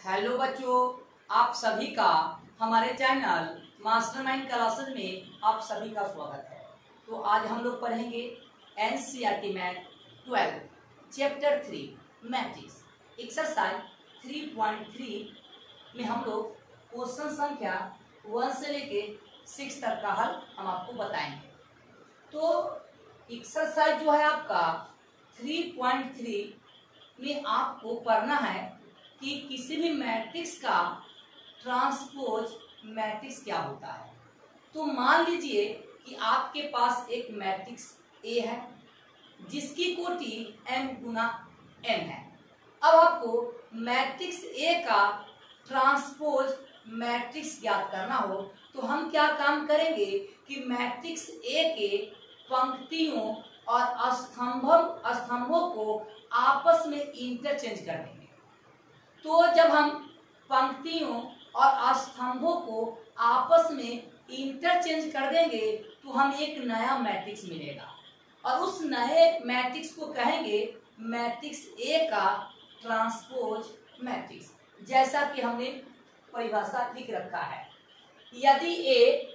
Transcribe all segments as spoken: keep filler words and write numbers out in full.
Hello बच्चों, आप सभी का हमारे चैनल मास्टरमाइंड क्लासेस में आप सभी का स्वागत है। तो आज हम लोग पढ़ेंगे NCERT math twelve chapter three matrix exercise three point three में हम लोग क्वेश्चन संख्या वन से लेके सिक्स तक का हल हम आपको बताएंगे। तो एक्सरसाइज जो है आपका थ्री पॉइंट थ्री में आपको पढ़ना है कि किसी भी मैट्रिक्स का ट्रांसपोज मैट्रिक्स क्या होता है। तो मान लीजिए कि आपके पास एक मैट्रिक्स ए है जिसकी कोटि m गुना n है। अब आपको मैट्रिक्स ए का ट्रांसपोज मैट्रिक्स ज्ञात करना हो तो हम क्या काम करेंगे कि मैट्रिक्स ए के पंक्तियों और स्तंभों स्तंभों को आपस में इंटरचेंज कर देंगे। तो जब हम पंक्तियों और स्तंभों को आपस में इंटरचेंज कर देंगे तो हम एक नया मैट्रिक्स मिलेगा और उस नए मैट्रिक्स को कहेंगे मैट्रिक्स ए का ट्रांसपोज मैट्रिक्स। जैसा कि हमने परिभाषा लिख रखा है, यदि ए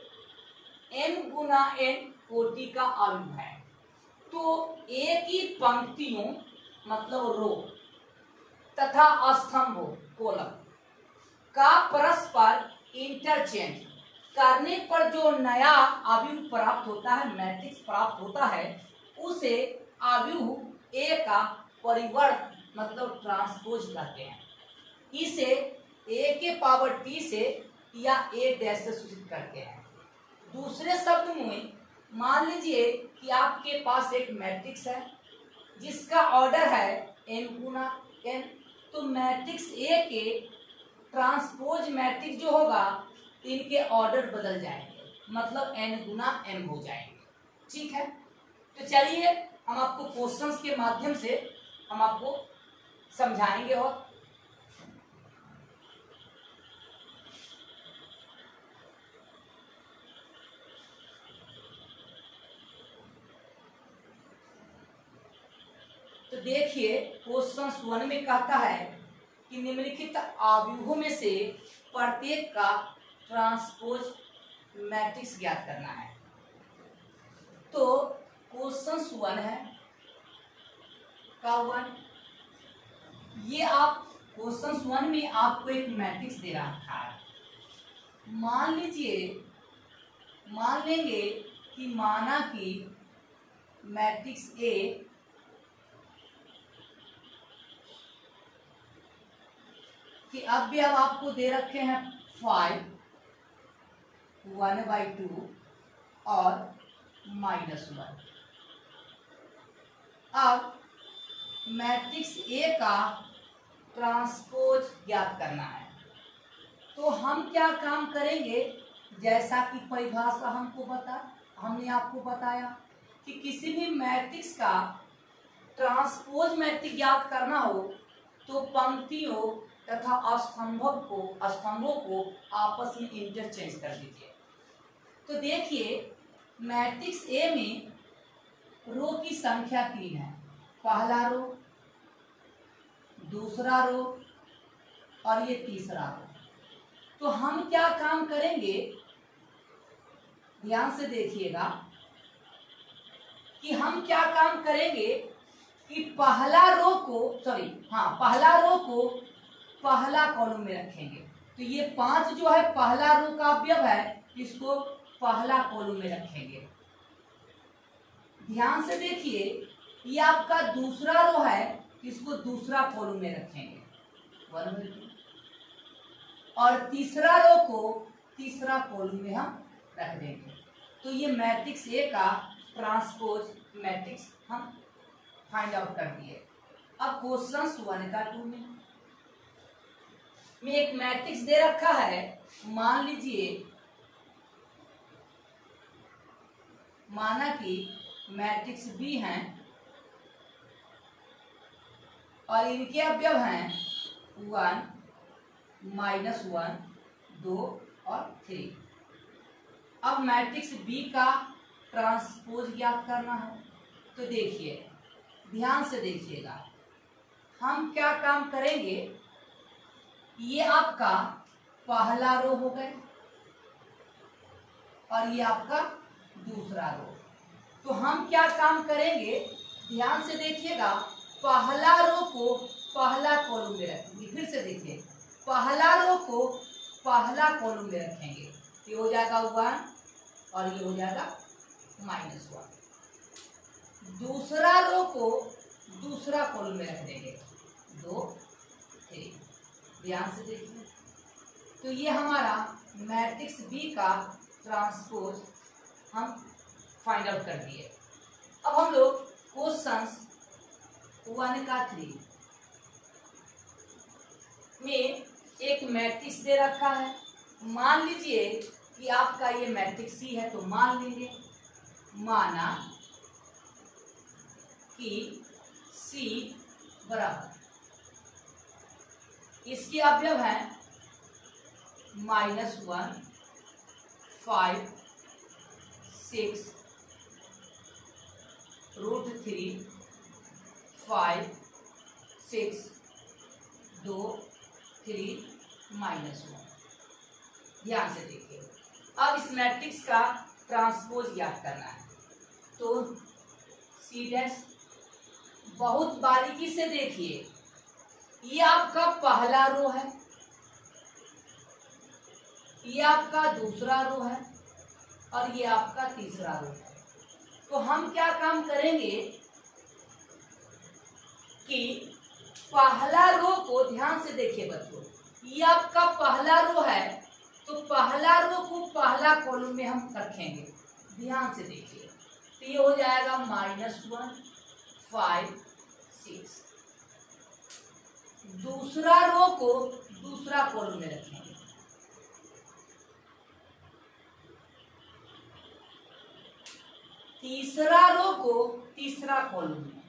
n गुना n कोटि का अणु है तो ए की पंक्तियों मतलब रो तथा स्तंभों कॉलम का परस्पर इंटरचेंज करने पर जो नया अवयव प्राप्त होता है, मैट्रिक्स प्राप्त होता है, उसे अवयव ए का परिवर्त मतलब ट्रांसपोज कहते हैं। इसे ए के पावर टी से या ए डैश से सूचित करते हैं। दूसरे शब्द में मान लीजिए कि आपके पास एक मैट्रिक्स है जिसका ऑर्डर है n गुना n, तो मैट्रिक्स ए के ट्रांसपोज मैट्रिक्स जो होगा इनके ऑर्डर बदल जाएंगे, मतलब n गुना m हो जाएंगे। ठीक है, तो चलिए हम आपको क्वेश्चंस के माध्यम से हम आपको समझाएंगे। और तो देखिए क्वेश्चन वन में कहता है कि निम्नलिखित अवयवों में से प्रत्येक का ट्रांसपोज मैट्रिक्स ज्ञात करना है। तो क्वेश्चन वन है का वन, ये आप क्वेश्चन वन में आपको एक मैट्रिक्स दे रखा है। मान लीजिए मान लेंगे कि माना कि मैट्रिक्स ए कि अब भी अब आपको दे रखे हैं फाइव, वन बाई टू और माइनस वन। अब मैट्रिक्स ए का ट्रांसपोज ज्ञात करना है तो हम क्या काम करेंगे, जैसा कि परिभाषा हमको बता हमने आपको बताया कि किसी भी मैट्रिक्स का ट्रांसपोज मैट्रिक्स ज्ञात करना हो तो पंक्तियों तथा स्तंभों को स्तंभों को आपस में इंटरचेंज कर दीजिए। तो देखिए मैट्रिक्स ए में रो की संख्या तीन है, पहला रो, दूसरा रो और ये तीसरा रो। तो हम क्या काम करेंगे, ध्यान से देखिएगा कि हम क्या काम करेंगे कि पहला रो को सॉरी हाँ पहला रो को पहला कॉलम में रखेंगे। तो ये पांच जो है पहला रो का अवयव है, इसको पहला कॉलम में रखेंगे। ध्यान से देखिए ये आपका दूसरा रो है, इसको दूसरा कॉलम में रखेंगे वन बाई टू, और तीसरा रो को तीसरा कॉलम में हम रख देंगे। तो ये मैट्रिक्स ए का ट्रांसपोज मैट्रिक्स हम फाइंड आउट कर दिए। अब क्वेश्चन वन का टू में में एक मैट्रिक्स दे रखा है। मान लीजिए माना कि मैट्रिक्स बी हैं और इनके अवयव हैं वन, माइनस वन, दो और थ्री। अब मैट्रिक्स बी का ट्रांसपोज ज्ञात करना है। तो देखिए ध्यान से देखिएगा, हम क्या काम करेंगे ये आपका पहला रो हो गया और ये आपका दूसरा रो। तो हम क्या काम करेंगे, ध्यान से देखिएगा, पहला रो को पहला कॉलम में रखेंगे। फिर से देखिए, पहला रो को पहला कॉलम में रखेंगे, ये हो जाएगा वन और ये हो जाएगा माइनस वन। दूसरा रो को दूसरा कॉलम में रख देंगे, दो थ्री। ध्यान से देखिए, तो ये हमारा मैट्रिक्स बी का ट्रांसपोज हम फाइंड आउट कर दिए। अब हम लोग क्वेश्चंस वन का थ्री में एक मैट्रिक्स दे रखा है। मान लीजिए कि आपका ये मैट्रिक्स सी है, तो मान लीजिए, माना कि सी बराबर, इसके अवयव है minus one, five, six, root three, five, six, दो, थ्री, माइनस वन। ध्यान से देखिए, अब इस मैट्रिक्स का ट्रांसपोज याद करना है। तो सी डैश, बहुत बारीकी से देखिए, ये आपका पहला रो है, ये आपका दूसरा रो है और ये आपका तीसरा रो है। तो हम क्या काम करेंगे कि पहला रो को, ध्यान से देखिए बच्चों, ये आपका पहला रो है, तो पहला रो को पहला कॉलम में हम रखेंगे। ध्यान से देखिए, तो ये हो जाएगा माइनस वन, फाइव, सिक्स। दूसरा रो को दूसरा कॉलम में रखेंगे, तीसरा रो को तीसरा कॉलम में।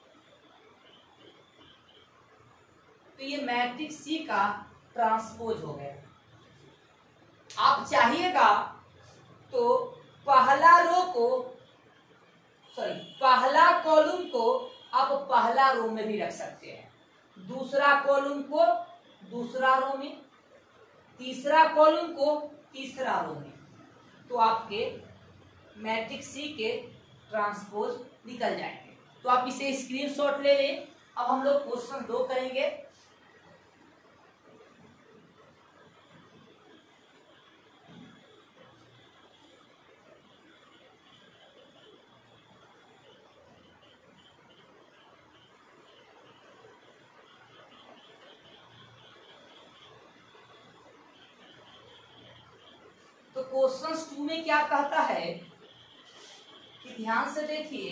तो ये मैट्रिक्स सी का ट्रांसपोज हो गया। आप चाहिएगा तो पहला रो को, सॉरी, पहला कॉलम को आप पहला रो में भी रख सकते हैं, दूसरा कॉलम को दूसरा रो में, तीसरा कॉलम को तीसरा रो में। तो आपके मैट्रिक्स सी के ट्रांसपोज निकल जाएंगे। तो आप इसे स्क्रीनशॉट ले लें। अब हम लोग क्वेश्चन दो करेंगे। तो क्वेश्चन टू में क्या कहता है कि ध्यान से देखिए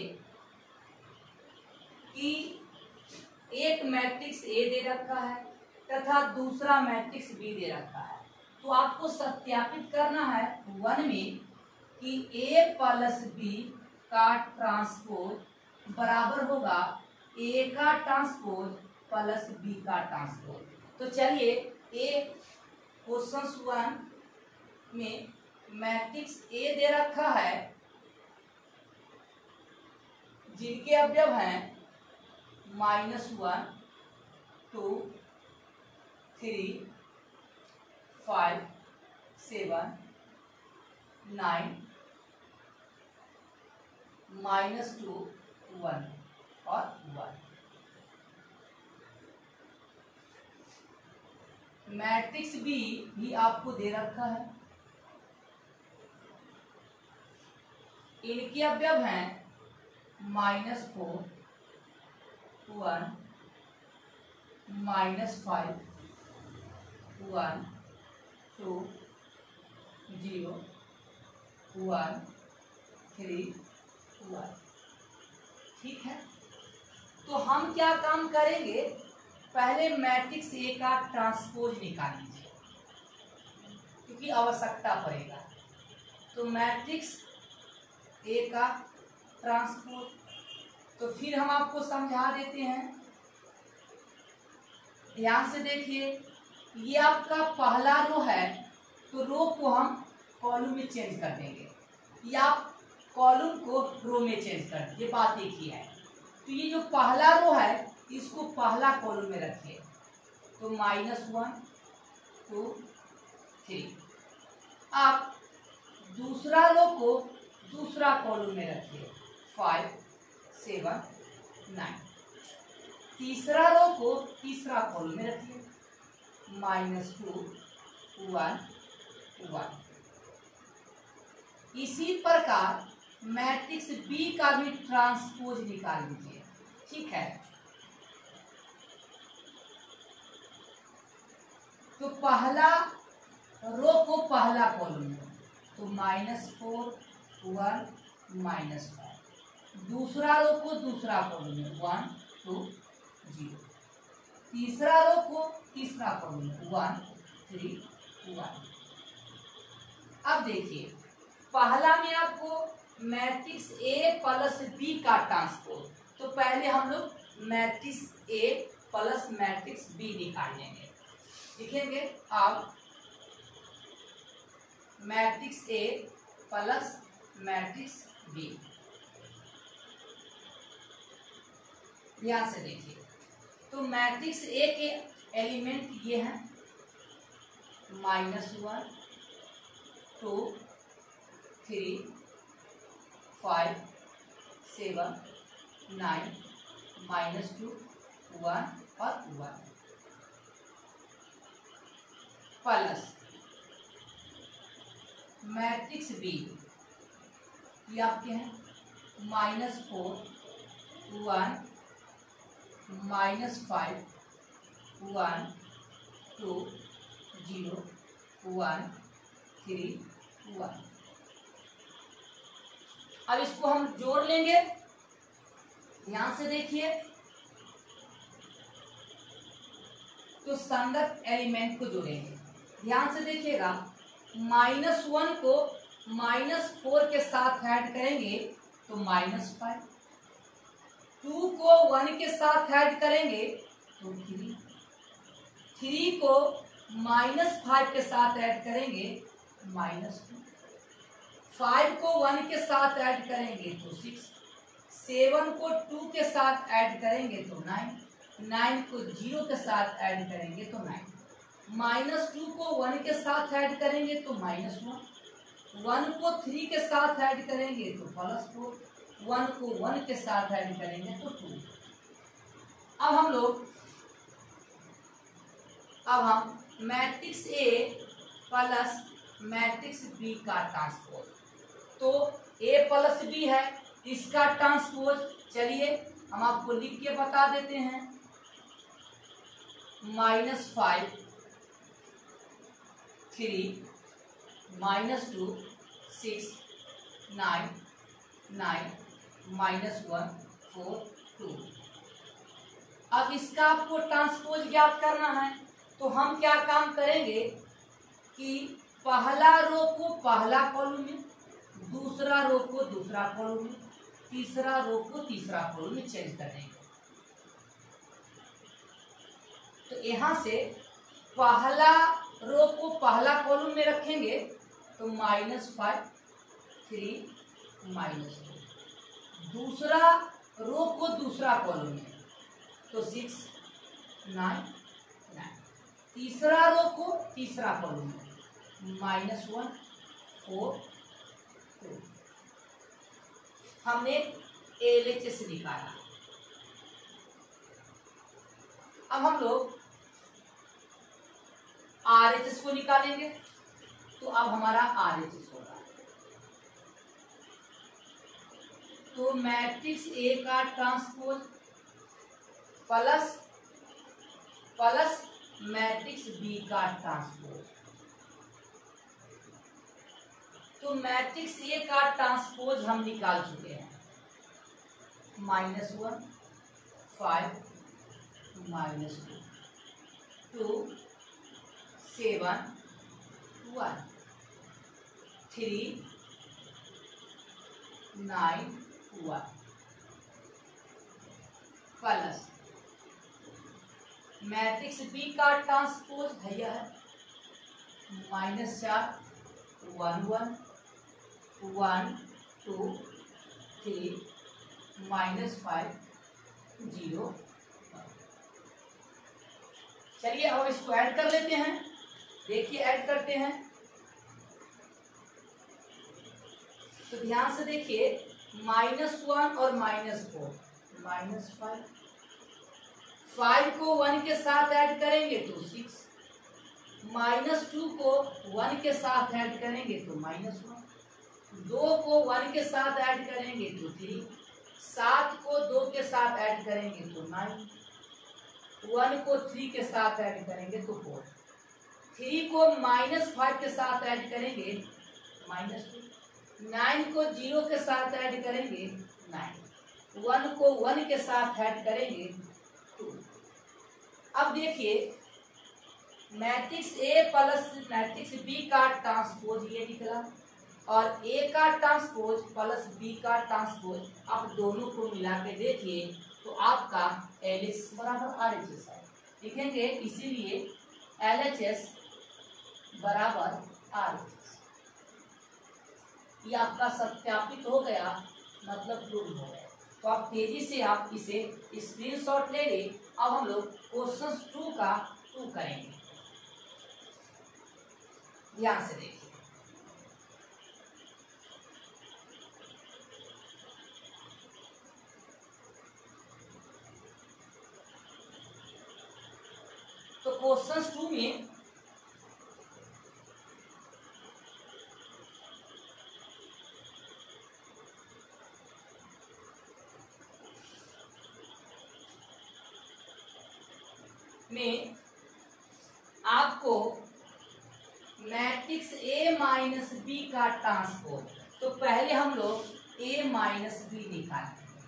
कि एक मैट्रिक्स ए दे रखा है तथा दूसरा मैट्रिक्स बी दे रखा है। तो आपको सत्यापित करना है वन में कि ए प्लस बी का ट्रांसपोज बराबर होगा ए का ट्रांसपोज प्लस बी का ट्रांसपोज। तो चलिए, ए क्वेश्चन वन में मैट्रिक्स ए दे रखा है जिनके अवयव हैं minus one, two, three, five, seven, nine, minus two, one और वन। मैट्रिक्स बी भी आपको दे रखा है, इनके अवयव हैं minus four, one, minus five, one, two, zero, one, three, one. ठीक है, तो हम क्या काम करेंगे, पहले मैट्रिक्स ए का ट्रांसपोज निकाल लीजिए क्योंकि आवश्यकता पड़ेगा। तो मैट्रिक्स ए का ट्रांसपोज, तो फिर हम आपको समझा देते हैं। ध्यान से देखिए, ये आपका पहला रो है, तो रो को हम कॉलम में चेंज कर देंगे या कॉलम को रो में चेंज कर देंगे, बात एक ही है। तो ये जो पहला रो है इसको पहला कॉलम में रखिए, तो माइनस वन, टू थ्री। आप दूसरा रो को दूसरा कॉलम में रखिए, फाइव सेवन नाइन। तीसरा रो को तीसरा कॉलम में रखिए, माइनस टू वन वन। इसी प्रकार मैट्रिक्स बी का भी ट्रांसपोज निकाल लीजिए, ठीक है। तो पहला रो को पहला कॉलम में, तो minus four one minus five. दूसरा रो को दूसरा कॉलम में, वन टू जीरो। तीसरा रो को तीसरा कॉलम में, वन थ्री वन। अब देखिए, पहला में आपको मैट्रिक्स ए प्लस बी का ट्रांसपोज, तो पहले हम लोग matrix A plus matrix B निकाल लेंगे। लिखेंगे अब matrix A plus matrix B. ध्यान से देखिए, तो मैट्रिक्स ए के एलिमेंट ये हैं, minus one two three five seven nine minus two one और वन, प्लस मैट्रिक्स बी ये आपके हैं minus four one minus five one two zero one three one. अब इसको हम जोड़ लेंगे, ध्यान से देखिए। तो संगत एलिमेंट को जोड़ेंगे, ध्यान से देखिएगा। माइनस वन को माइनस फोर के साथ ऐड करेंगे तो माइनस फाइव। टू को वन के साथ ऐड करेंगे तो थ्री। थ्री को माइनस फाइव के साथ ऐड करेंगे माइनस टू। फाइव को वन के साथ ऐड करेंगे तो सिक्स। सेवन को टू के साथ ऐड करेंगे तो नाइन। नाइन को जीरो के साथ ऐड करेंगे तो नाइन। माइनस टू को वन के साथ ऐड करेंगे तो माइनस वन। वन को थ्री के साथ ऐड करेंगे तो प्लस फोर। वन को वन के साथ ऐड करेंगे तो टू। अब हम लोग अब हम matrix A plus matrix B का ट्रांसपोज, तो ए प्लस बी है, इसका ट्रांसपोज चलिए हम आपको लिख के बता देते हैं। Minus five three minus two six nine nine minus one four two. अब इसका आपको ट्रांसपोज ज्ञात करना है, तो हम क्या काम करेंगे कि पहला रो को पहला कॉलम में, दूसरा रो को दूसरा कॉलम में, तीसरा रो को तीसरा कॉलम में चेंज कर देंगे। तो यहां से पहला रो को पहला कॉलम में रखेंगे तो minus five three minus two. दूसरा रो को दूसरा कॉलम में तो सिक्स नाइन नाइन। तीसरा रो को तीसरा कॉलम में माइनस वन फोर टू। हमने एल एच एस निकाला। अब हम लोग आर एच एस को निकालेंगे, तो अब हमारा आर एच एस होगा। तो मैट्रिक्स ए का transpose plus plus matrix B का ट्रांसपोज। तो मैट्रिक्स ए का ट्रांसपोज हम निकाल चुके हैं। Minus one five minus two two seven one three nine one plus matrix B का ट्रांसपोज भैया है माइनस चार one one one two three minus five zero. चलिए अब इसको ऐड कर लेते हैं। देखिए ऐड करते हैं तो ध्यान से देखिए, माइनस वन और minus four, minus five, five को वन के साथ ऐड करेंगे तो सिक्स, माइनस टू को वन के साथ ऐड करेंगे तो माइनस वन, दो को वन के साथ ऐड करेंगे तो थ्री, सात को दो के साथ ऐड करेंगे तो नाइन, वन को थ्री के साथ ऐड करेंगे तो फोर, थ्री को माइनस फाइव के साथ ऐड करेंगे माइनस टू, नाइन को जीरो के साथ ऐड करेंगे नाइन, वन को वन के साथ ऐड करेंगे टू। अब देखिए matrix A plus matrix B का ट्रांसपोज ये निकला और ए का ट्रांसपोज प्लस बी का ट्रांसपोज, आप दोनों को मिला के देखिए तो आपका एल एच बराबर आर एच एस है। लिखेंगे इसीलिए एल एच एस बराबर आर एच एस, ये आपका सत्यापित हो गया, मतलब प्रूव हो गया। तो आप तेजी से आप इसे स्क्रीनशॉट ले लें। अब हम लोग क्वेश्चन टू का टू करेंगे, ध्यान से देखिए। तो क्वेश्चन टू में में आपको मैट्रिक्स ए माइनस बी का ट्रांसपोज, तो पहले हम लोग ए माइनस बी निकालेंगे।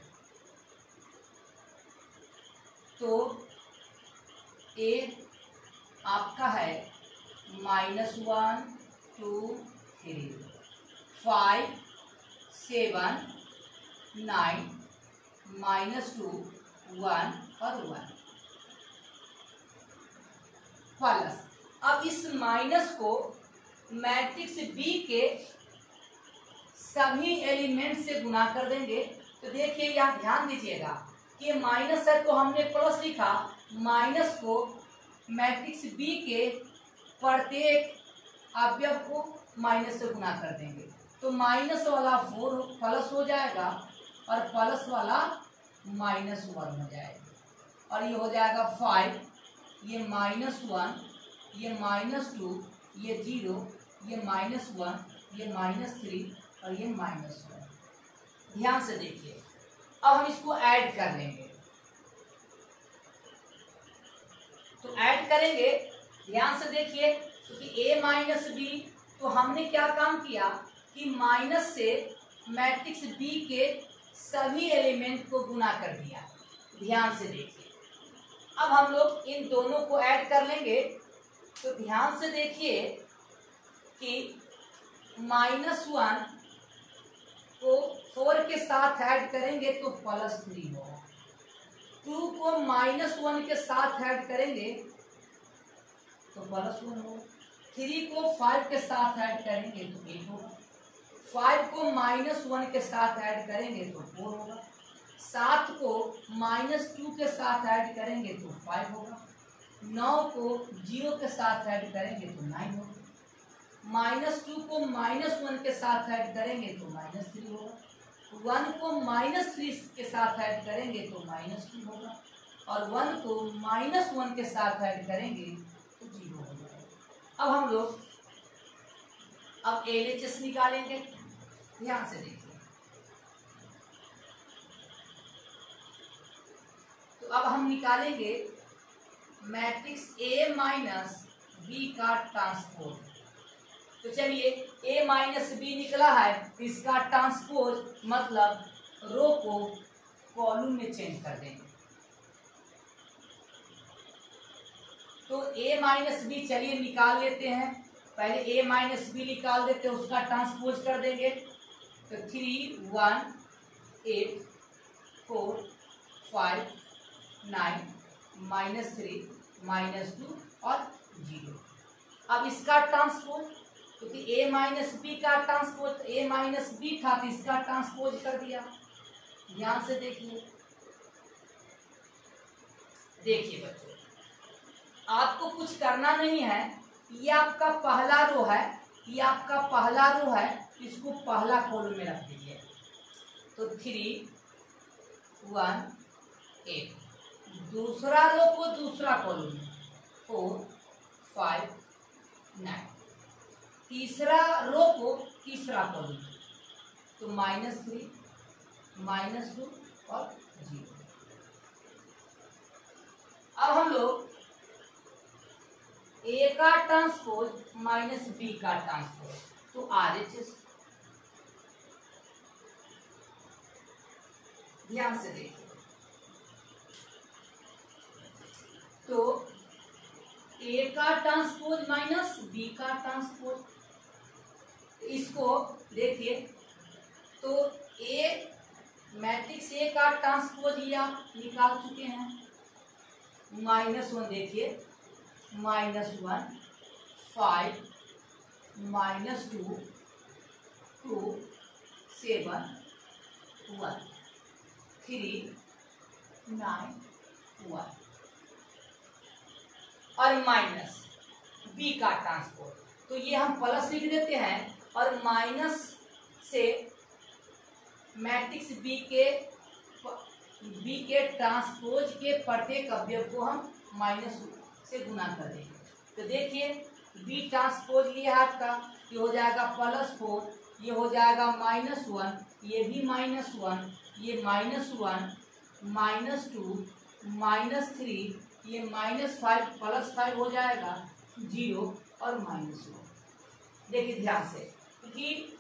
तो ए आपका है minus one two three five seven nine minus two one और वन प्लस, अब इस माइनस को मैट्रिक्स बी के सभी एलिमेंट से गुना कर देंगे। तो देखिए यहाँ ध्यान दीजिएगा कि माइनस है तो हमने प्लस लिखा, माइनस को मैट्रिक्स बी के प्रत्येक अवयव को माइनस से गुना कर देंगे तो माइनस वाला फोर प्लस हो जाएगा और प्लस वाला माइनस वन हो जाएगा और ये हो जाएगा फाइव, ये माइनस वन, ये माइनस टू, ये जीरो, ये माइनस वन, ये माइनस थ्री और ये माइनस वन। ध्यान से देखिए, अब हम इसको ऐड कर लेंगे। तो ऐड करेंगे, ध्यान से देखिए, क्योंकि a माइनस बी, तो हमने क्या काम किया कि माइनस से मैट्रिक्स b के सभी एलिमेंट को गुना कर दिया। ध्यान से देखिए, अब हम लोग इन दोनों को ऐड कर लेंगे। तो ध्यान से देखिए कि माइनस वन को फोर के साथ ऐड करेंगे तो प्लस थ्री होगा, टू को माइनस वन के साथ ऐड करेंगे तो प्लस वन होगा, थ्री को फाइव के साथ ऐड करेंगे तो एट होगा, फाइव को माइनस वन के साथ ऐड करेंगे तो फोर होगा, सात को माइनस टू के साथ ऐड करेंगे तो फाइव होगा, नौ को जीरो के साथ ऐड करेंगे तो नाइन होगा, माइनस टू को माइनस वन के साथ ऐड करेंगे तो माइनस थ्री होगा, वन को माइनस थ्री के साथ ऐड करेंगे तो माइनस टू होगा और वन को माइनस वन के साथ ऐड करेंगे तो जीरो हो जाएगा। अब हम लोग अब एल एच एस निकालेंगे। ध्यान से देखिए, तो अब हम निकालेंगे मैट्रिक्स ए माइनस बी का ट्रांसपोज। तो चलिए ए माइनस बी निकला है, इसका ट्रांसपोज मतलब रो को कॉलम में चेंज कर देंगे। तो ए माइनस बी चलिए निकाल लेते हैं, पहले ए माइनस बी निकाल देते हैं, उसका ट्रांसपोज कर देंगे। तो three one eight four five nine minus three minus two और जीरो। अब इसका ट्रांसपोज, क्योंकि तो ए माइनस बी का ट्रांसपोज ए माइनस बी था तो इसका ट्रांसपोज कर दिया। ध्यान से देखिए, देखिए बच्चों आपको कुछ करना नहीं है, ये आपका पहला रो है, ये आपका पहला रो है, इसको पहला कॉलम में रख दीजिए। तो थ्री वन एट, दूसरा रो को दूसरा कॉलम में, फोर फाइव नाइन, तीसरा रो को तीसरा कॉलम में, तो माइनस थ्री माइनस टू और जीरो। अब हम लोग ए का ट्रांसपोज माइनस बी का ट्रांसपोज, तो आर एच एस, ध्यान से देखिए। तो ए का ट्रांसपोज माइनस बी का ट्रांसपोज, इसको देखिए। तो ए मैट्रिक्स ए का ट्रांसपोज ये आप निकाल चुके हैं, माइनस वन देखिए, minus one five minus two two seven one three nine one, और माइनस बी का ट्रांसपोज, तो ये हम प्लस लिख देते हैं, और माइनस से मैट्रिक्स बी के बी के ट्रांसपोज के प्रत्येक अवयव को हम माइनस से गुना कर देंगे। तो देखिए बी ट्रांसपोज ये है आपका, ये हो जाएगा प्लस फोर, ये हो जाएगा माइनस वन, ये भी माइनस वन, ये minus one minus two minus three, ये माइनस फाइव प्लस फाइव हो जाएगा जीरो, और माइनस वन। देखिए ध्यान से कि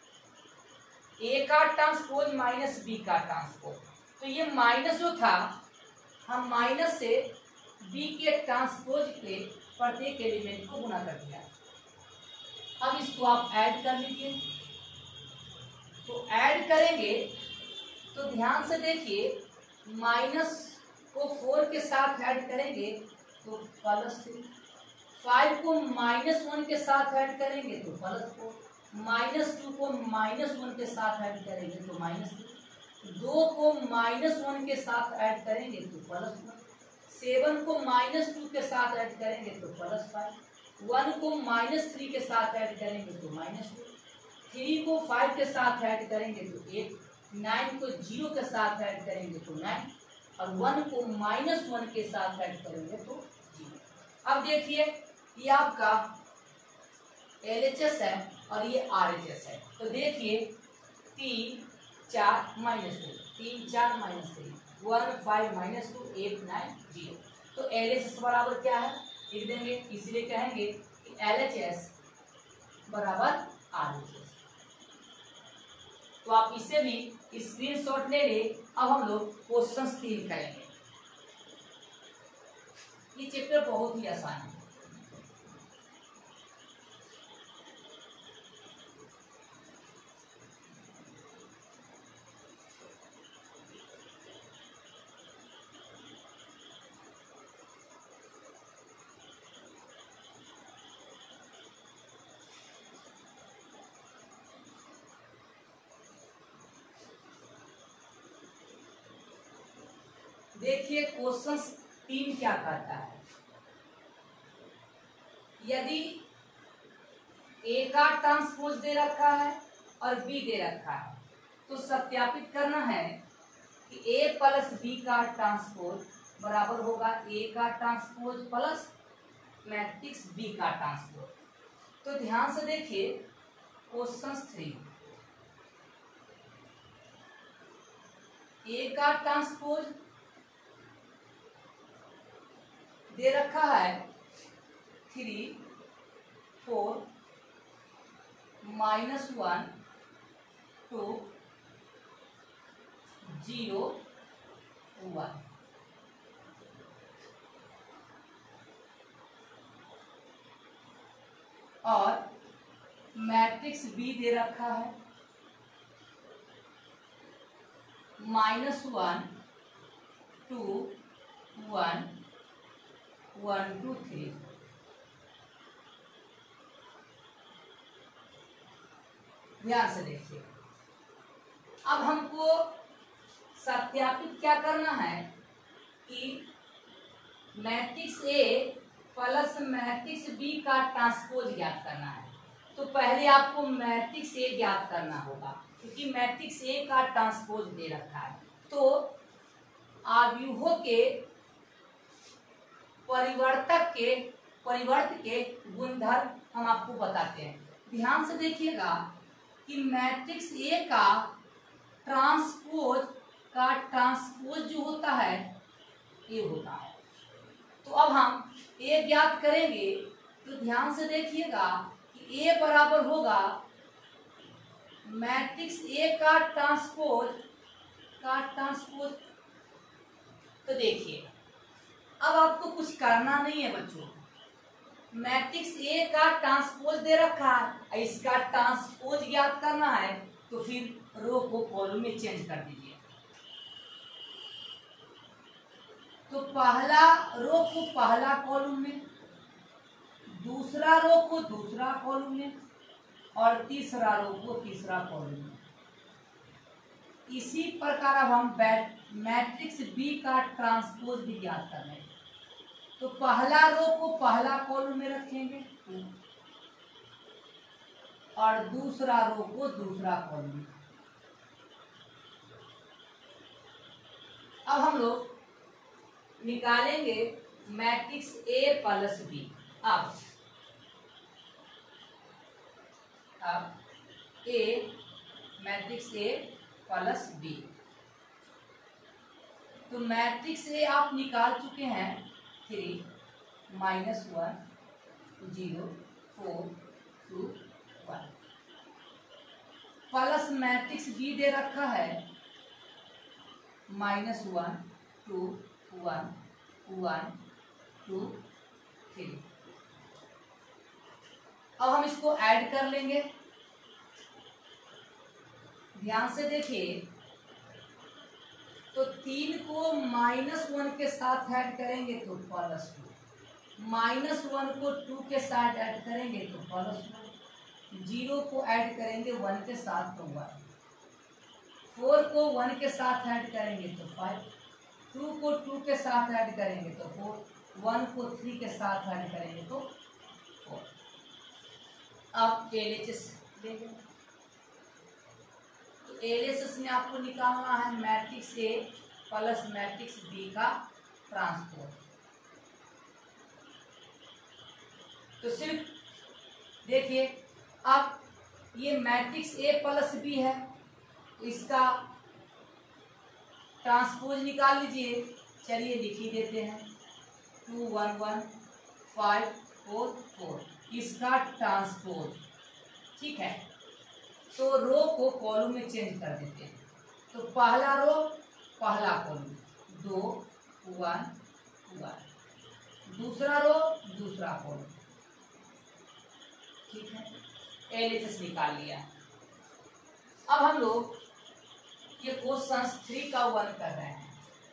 ए का ट्रांसपोज माइनस बी का ट्रांसपोज, तो ये माइनस जो था हम माइनस से बी के ट्रांसपोज के प्रत्येक एलिमेंट को गुना कर दिया। अब इसको आप ऐड कर लीजिए। तो ऐड करेंगे तो ध्यान से देखिए, माइनस को फोर के साथ ऐड करेंगे तो प्लस थ्री, फाइव को माइनस वन के साथ ऐड करेंगे तो प्लस फोर, माइनस टू को माइनस वन के साथ ऐड करेंगे तो माइनस थ्री, दो को माइनस वन के साथ ऐड करेंगे तो प्लस वन, सेवन को माइनस टू के साथ ऐड करेंगे तो प्लस फाइव, वन को माइनस थ्री के साथ ऐड करेंगे तो माइनस टू, थ्री को फाइव के साथ ऐड करेंगे तो एट, नाइन को जीरो के साथ ऐड करेंगे तो नाइन, और वन को माइनस वन के साथ ऐड करेंगे तो जीरो। अब देखिए ये आपका एल एच एस है और ये आर एच एस है। तो देखिए तीन चार माइनस टू, तीन चार minus three, one five minus two eight nine zero. तो एल एच एस बराबर क्या है लिख देंगे, इसलिए कहेंगे कि एल एच एस बराबर आर एच एस। तो आप इससे भी स्क्रीनशॉट ले ले। अब हम लोग क्वेश्चन तीन करेंगे। ये चैप्टर बहुत ही आसान है। देखिए क्वेश्चन तीन क्या कहता है, यदि ए का ट्रांसपोज दे रखा है और बी दे रखा है तो सत्यापित करना है कि ए प्लस बी का ट्रांसपोज बराबर होगा ए का ट्रांसपोज प्लस मैट्रिक्स बी का ट्रांसपोज। तो ध्यान से देखिए क्वेश्चन थ्री, ए का ट्रांसपोज दे रखा है three four minus one two zero one, और मैट्रिक्स बी दे रखा है minus one two one one two three. ध्यान से देखिए, अब हमको सत्यापित क्या करना है कि matrix A plus matrix B का ट्रांसपोज ज्ञात करना है। तो पहले आपको मैट्रिक्स ए ज्ञात करना होगा, क्योंकि मैट्रिक्स ए का ट्रांसपोज दे रखा है। तो आव्यूहों के परिवर्तक के परिवर्त के गुणधर्म हम आपको बताते हैं। ध्यान से देखिएगा कि मैट्रिक्स ए का ट्रांसपोज का ट्रांसपोज जो होता है ए होता है। तो अब हम ए ज्ञात करेंगे, तो ध्यान से देखिएगा कि ए बराबर होगा मैट्रिक्स ए का ट्रांसपोज का ट्रांसपोज। तो देखिए अब आपको कुछ करना नहीं है बच्चों, मैट्रिक्स ए का ट्रांसपोज दे रखा है, इसका ट्रांसपोज ज्ञात करना है, तो फिर रो को कॉलम में चेंज कर दीजिए। तो पहला रो को पहला कॉलम में, दूसरा रो को दूसरा कॉलम में, और तीसरा रो को तीसरा कॉलम में। इसी प्रकार अब हम मैट्रिक्स बी का ट्रांसपोज भी ज्ञात कर लेंगे। तो पहला रो को पहला कॉलम में रखेंगे और दूसरा रो को दूसरा कॉलम में। अब हम लोग निकालेंगे मैट्रिक्स ए प्लस बी। अब अब A matrix A plus B, तो मैट्रिक्स ए आप निकाल चुके हैं three minus one zero four two one, plus matrix B दे रखा है minus one two one one two three. अब हम इसको ऐड कर लेंगे। ध्यान से देखिए, तो तीन को माइनस वन के साथ ऐड करेंगे तो प्लस टू, माइनस वन को टू के साथ ऐड करेंगे तो प्लस वन, जीरो को ऐड करेंगे वन के साथ तो वन, फोर को वन के साथ ऐड करेंगे तो फाइव, टू को टू के साथ ऐड करेंगे तो फोर, वन को थ्री के साथ ऐड करेंगे तो फोर। अब एल एच एस देंगे, तो एल एच एस में आपको निकालना है matrix A plus matrix B का ट्रांसपोज। तो सिर्फ देखिए, अब ये मैट्रिक्स ए प्लस बी है, इसका ट्रांसपोज निकाल लीजिए। चलिए लिख ही देते हैं, two one one five four four, इसका ट्रांसपोज। ठीक है, तो रो को कॉलम में चेंज कर देते हैं। तो पहला रो पहला कॉलम दो वन वन, दूसरा रो दूसरा कॉलम। ठीक है, एल एच एस निकाल लिया। अब हम लोग ये क्वेश्चन थ्री का वन कर रहे हैं।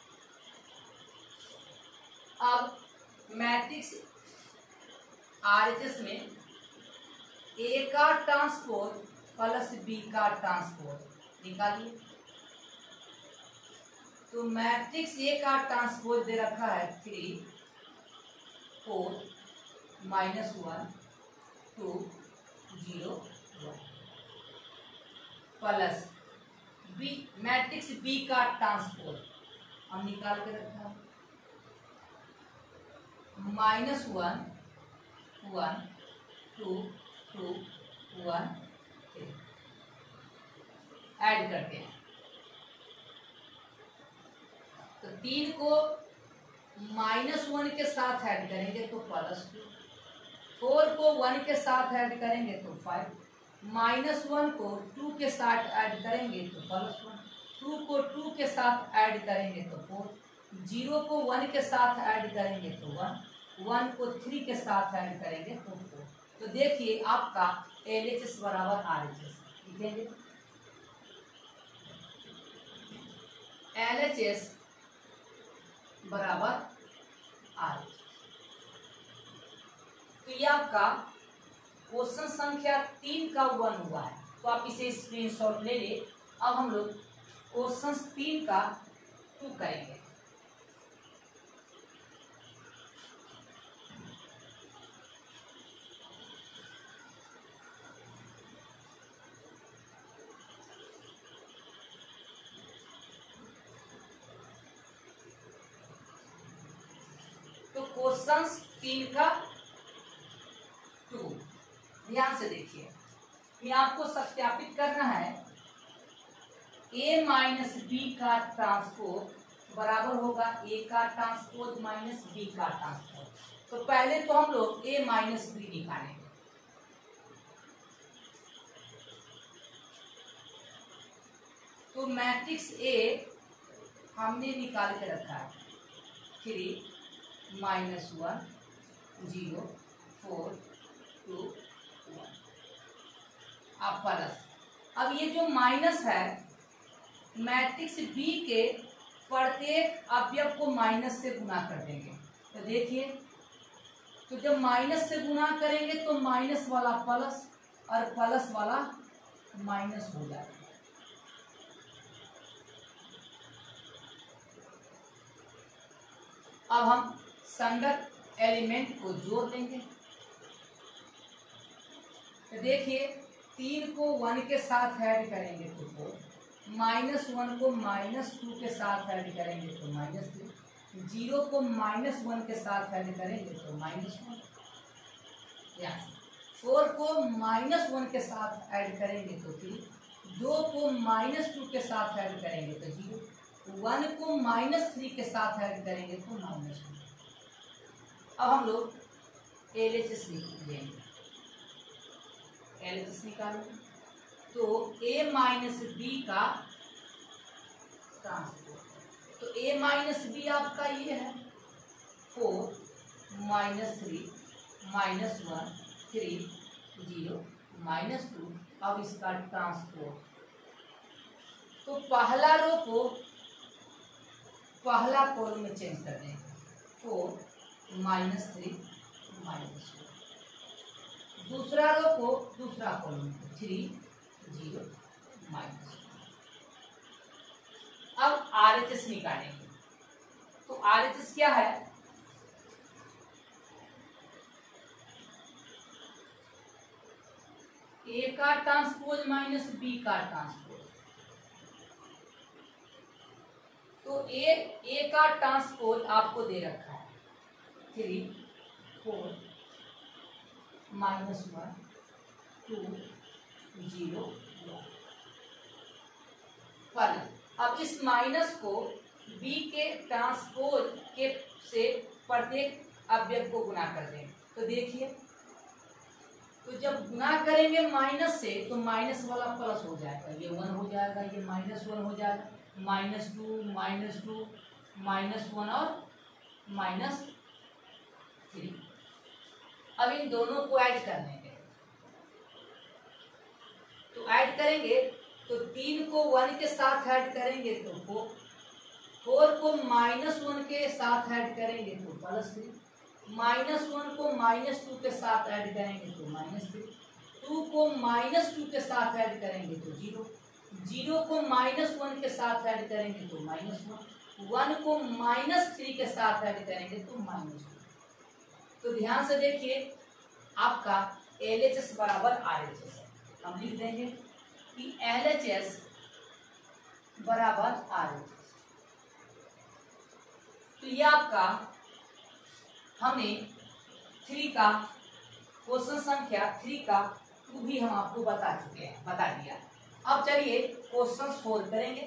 अब मैट्रिक्स आर एच एस में ए का ट्रांसपोज प्लस बी का ट्रांसपोज निकालिए। तो मैट्रिक्स ए का ट्रांसपोज दे रखा है three four minus one two zero one, plus B matrix B का ट्रांसपोज हम निकाल के रखा है minus one one two two one three. Add करते हैं, तो तीन को माइनस वन के साथ ऐड करेंगे तो प्लस टू, फोर को वन के साथ ऐड करेंगे तो फाइव, माइनस वन को टू के साथ ऐड करेंगे तो प्लस वन, टू को टू के साथ ऐड करेंगे तो फोर, जीरो को वन के साथ ऐड करेंगे तो वन, वन को थ्री के साथ ऐड करेंगे तो फोर। तो देखिए आपका एल एच एस बराबर आर एच एस लिखेंगे। एल एच एस बराबर आर एच एस। तो ये आपका क्वेश्चन संख्या तीन का वन हुआ है, तो आप इसे स्क्रीनशॉट ले ले। अब हम लोग क्वेश्चन तीन का टू करेंगे। क्वेश्चन तीन का टू। ध्यान से देखिए, ये आपको सत्यापित करना है ए माइनस बी का ट्रांसपोज बराबर होगा ए का ट्रांसपोज माइनस बी का ट्रांसपोज। तो पहले तो हम लोग ए माइनस बी निकालेंगे। तो मैट्रिक्स ए हमने निकाल के रखा है three minus one zero four two one. अब प्लस, अब ये जो माइनस है मैट्रिक्स बी के प्रत्येक अवयव को माइनस से गुणा कर देंगे। तो देखिए, तो जब माइनस से गुणा करेंगे तो माइनस वाला प्लस और प्लस वाला माइनस हो जाएगा। अब हम संगत एलिमेंट को जोड़ देंगे। तो देखिए, तीन को वन के साथ ऐड करेंगे तो फोर, माइनस वन को माइनस टू के साथ ऐड करेंगे तो माइनस थ्री, जीरो को माइनस वन के साथ ऐड करेंगे तो माइनस वन, फोर को माइनस वन के साथ ऐड करेंगे तो थ्री, दो को माइनस टू के साथ ऐड करेंगे तो जीरो, वन को माइनस थ्री के साथ ऐड करेंगे तो माइनस वन। अब हम लोग एल एच एस लेंगे, एल एच एस निकालेंगे तो ए माइनस बी का ट्रांसपोज। तो ए माइनस बी आपका ये है four minus three minus one three zero minus two. अब इसका ट्रांसपोज, तो पहला रो को पहला कॉलम में चेंज कर देंगे, four minus three minus one. दूसरा रो को दूसरा कॉलम में थ्री जीरो माइनस वन। अब आर एच एस निकालेंगे। तो आर एच एस क्या है, ए का ट्रांसपोज माइनस बी का ट्रांसपोज। तो ए ए का ट्रांसपोज आपको दे रखा है three four minus one two zero one पर। अब इस माइनस को बी के ट्रांसपोज के से प्रत्येक अवयव को गुणा कर देंगे। तो देखिए, तो जब गुणा करेंगे माइनस से तो माइनस वाला प्लस हो जाएगा, ये वन हो जाएगा, ये माइनस वन हो जाएगा, minus two minus two minus one और माइनस थ्री। अब इन दोनों को ऐड कर लेंगे। तो ऐड करेंगे तो तीन को वन के साथ ऐड करेंगे तो फोर, फोर को माइनस वन के साथ ऐड करेंगे तो प्लस थ्री, माइनस वन को माइनस टू के साथ ऐड करेंगे तो माइनस थ्री, टू को माइनस टू के साथ ऐड करेंगे तो जीरो, जीरो को माइनस वन के साथ ऐड करेंगे तो माइनस वन, वन को माइनस थ्री के साथ ऐड करेंगे तो माइनस टू। तो ध्यान से देखिए, आपका एल एच एस बराबर आर एच एस है। हम लिख देंगे कि एल एच एस बराबर आर एच एस। तो ये आपका हमने थ्री का क्वेश्चन संख्या थ्री का टू भी हम आपको बता चुके हैं, बता दिया। अब चलिए क्वेश्चन फोर करेंगे।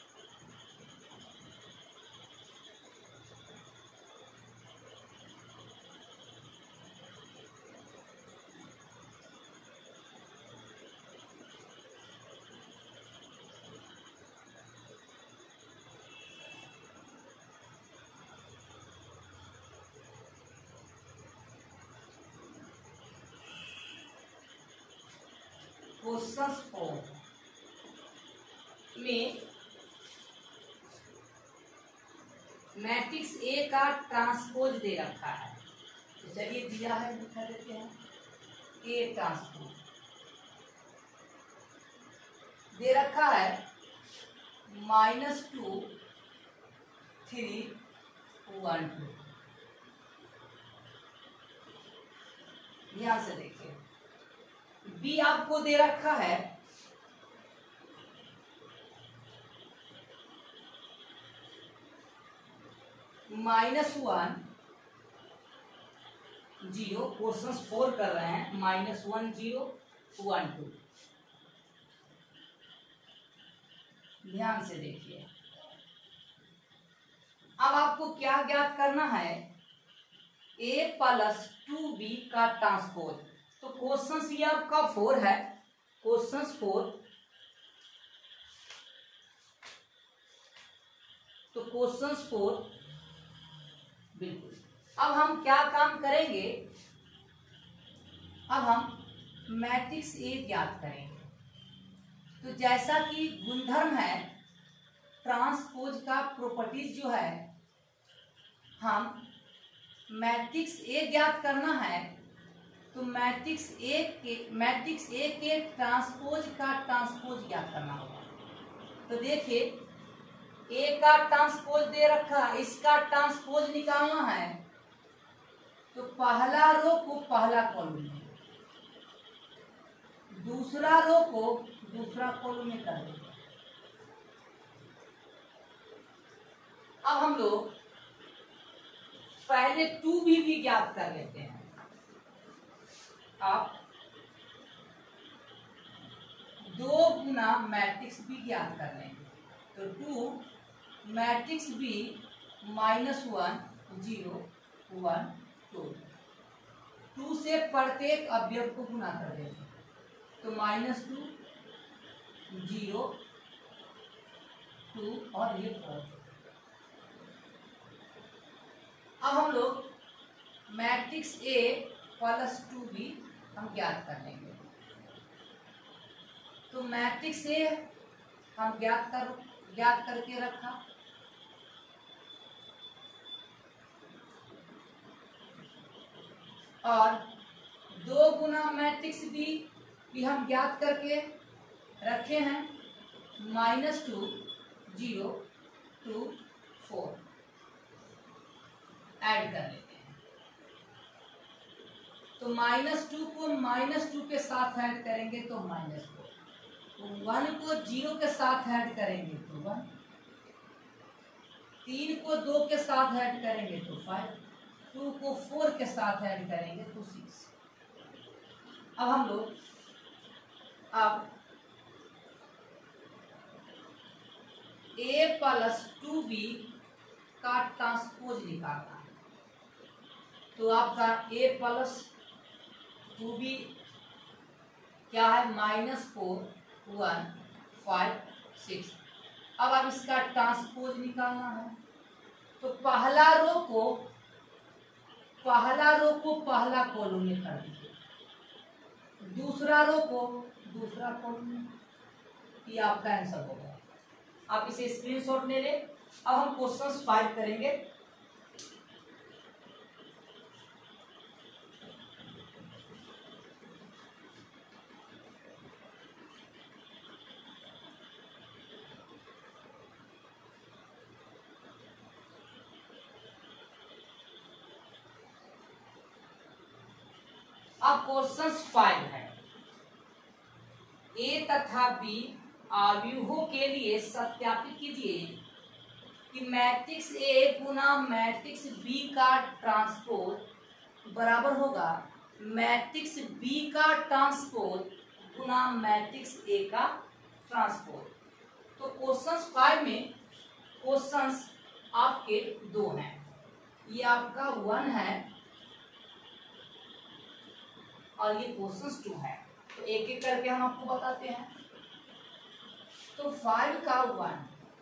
क्वेश्चन फोर में मैट्रिक्स ए का ट्रांसपोज दे रखा है। तो चलिए दिया है, दिखा देते हैं। ए ट्रांसपोज दे रखा है minus two three one two. ध्यान से देखिए, बी आपको दे रखा है minus one zero, question four कर रहे हैं, minus one zero one two. ध्यान से देखिए, अब आपको क्या ज्ञात करना है, ए प्लस टू बी का ट्रांसपोज। तो क्वेश्चन ये आपका फोर है, क्वेश्चन फोर, तो क्वेश्चन फोर बिल्कुल। अब हम क्या काम करेंगे, अब हम मैट्रिक्स ए ज्ञात करेंगे। तो जैसा कि गुणधर्म है ट्रांसपोज का, प्रॉपर्टीज जो है, हम मैट्रिक्स ए ज्ञात करना है, तो मैट्रिक्स ए के मैट्रिक्स ए के ट्रांसपोज का ट्रांसपोज ज्ञात करना होगा। तो देखिए, ए का ट्रांसपोज दे रखा है, इसका ट्रांसपोज निकालना है, तो पहला रो को पहला कॉलम में, दूसरा रो को दूसरा कॉलम में कर देंगे। अब हम लोग पहले टू बी भी ज्ञात कर लेते हैं। आप दो गुना मैट्रिक्स बी ज्ञात कर लेंगे, तो two matrix B minus one zero one two, two से प्रत्येक अवयव को गुना कर देंगे, तो माइनस टू जीरो टू और ये फोर। अब हम लोग matrix A plus two B हम ज्ञात कर लेंगे। तो मैट्रिक्स ए हम ज्ञात कर ज्ञात करके रखा, और दो गुना मैट्रिक्स बी भी हम ज्ञात करके रखे हैं, minus two zero two four add कर लेते हैं। तो माइनस टू को माइनस टू के साथ ऐड करेंगे तो माइनस फोर, तो वन को जीरो के साथ ऐड करेंगे तो वन, तीन को दो के साथ ऐड करेंगे तो फाइव, टू को फोर के साथ ऐड करेंगे तो सिक्स। अब हम लोग अब ए प्लस टू बी का ट्रांसपोज निकालना है। तो आपका ए प्लस टू बी क्या है, minus four one five six. अब आप इसका ट्रांसपोज निकालना है, तो पहला रो को पहला रो को पहला कॉलम में कर दीजिए, दूसरा रो को दूसरा कॉलम में। ये आपका आंसर होगा। आप इसे स्क्रीनशॉट ले लें। अब हम क्वेश्चन फाइव करेंगे। अब क्वेश्चन फाइव है, ए तथा बी आव्यूहों के लिए सत्यापित कीजिए कि मैट्रिक्स ए गुना मैट्रिक्स बी का ट्रांसपोज बराबर होगा मैट्रिक्स बी का ट्रांसपोज गुना मैट्रिक्स ए का ट्रांसपोज। तो क्वेश्चन फाइव में क्वेश्चंस आपके दो हैं, ये आपका वन है और ये क्वेश्चन टू है। तो एक एक करके हम आपको बताते हैं। तो फाइव का वन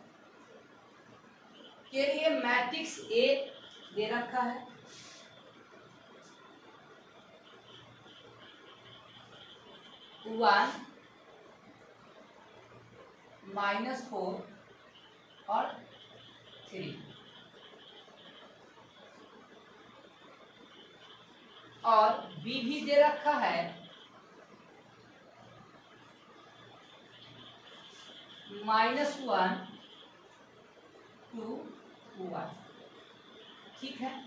के लिए मैट्रिक्स ए दे रखा है, वन माइनस फोर और थ्री, और बी भी दे रखा है माइनस वन टू वन। ठीक है,